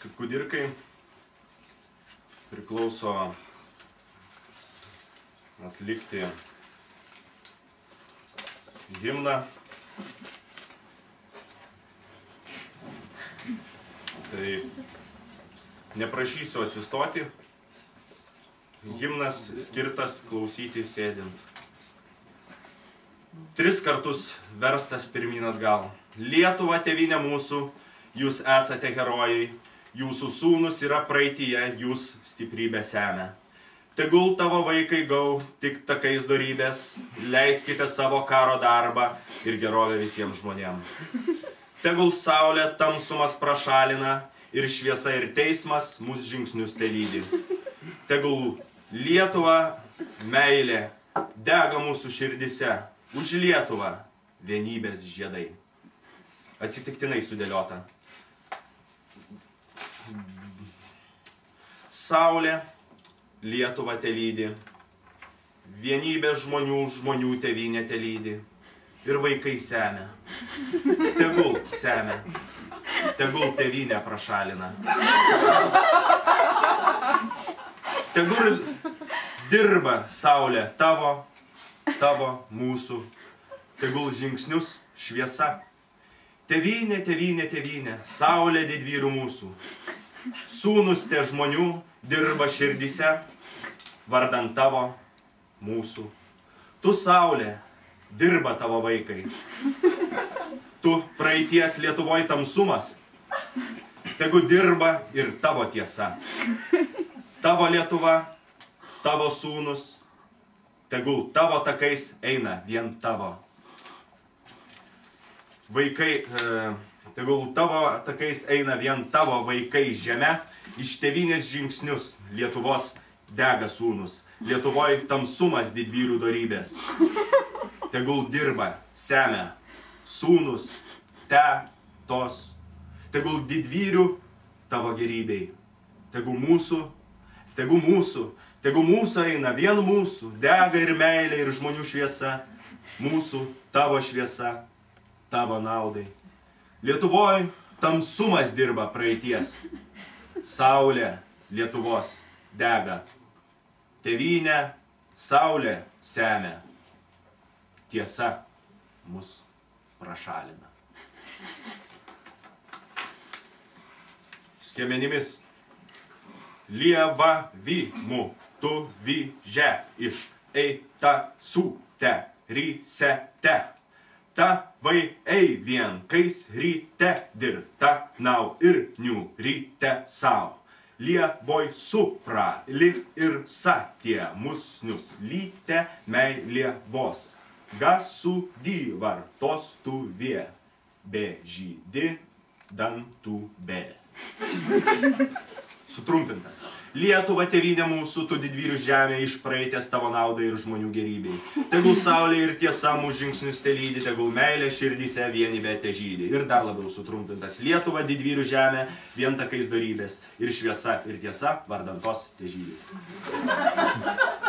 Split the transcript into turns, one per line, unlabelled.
kudirkai priklauso atlikti himną. Tai neprašysiu atsistoti. Himnas skirtas klausyti sėdint. 3 kartus verstas pirmyn atgal. Lietuva, tėvynė mūsų, jūs esate herojai, jūsų sūnus yra praeityje, jūs stiprybę semia. Tegul tavo vaikai gau tik takais dorybės, leiskite savo karo darbą ir gerovę visiems žmonėms. Tegul saulė tamsumas prašalina ir šviesa ir teismas mūsų žingsnius telydi. Tegul Lietuva meilė dega mūsų širdise, už Lietuvą vienybės žiedai. Atsitiktinai sudėliota. Saulė Lietuvą telydi, vienybė žmonių tėvynė telydi ir vaikai semia. Tegul semia, tegul tėvynę prašalina. Tegul dirba saulė tavo, mūsų, tegul žingsnius šviesa. Tėvynė, tėvynė, tėvynė, saulė didvyrių mūsų. Sūnus te žmonių dirba širdise, vardan tavo mūsų. Tu saulė, dirba tavo vaikai. Tu praeities Lietuvoj tamsumas, tegu dirba ir tavo tiesa. Tavo Lietuva, tavo sūnus, tegul tavo takais eina vien tavo. Vaikai, tegul tavo takais eina vien tavo vaikai žeme, iš tėvynės žingsnius Lietuvos dega sūnus. Lietuvoj tamsumas didvyrių dorybės. Tegul dirba, semia, sūnus, tos. Tegul didvyrių tavo gerybei. Tegul mūsų eina vien mūsų, dega ir meilė ir žmonių šviesa. Mūsų, tavo šviesa, tavo naudai. Lietuvoj tamsumas dirba praeities. Saulė Lietuvos dega. Tėvynė, saulė semia. Tiesa mus prašalina. Skiemenimis. Lieva vymu, tu vyže iš eita sūte rysete. Ta vai ei vien kais ryte dirta nau ir niu ryte sau. Lievoj supra lik ir satie musnius lyte meilė vos. Gasų dyvartos tu vie, be žydi dantų be. Sutrumpintas. Lietuva tėvynė mūsų, tu didvyrių žemė, iš praeities tavo naudai ir žmonių gerybei. Tegul saulė ir tiesa mūsų žingsnius telydi, tegul meilė širdyse vienybė težydi. Ir dar labiau sutrumpintas. Lietuva didvyrių žemė, vien takais dorybės ir šviesa ir tiesa vardan tos težydi.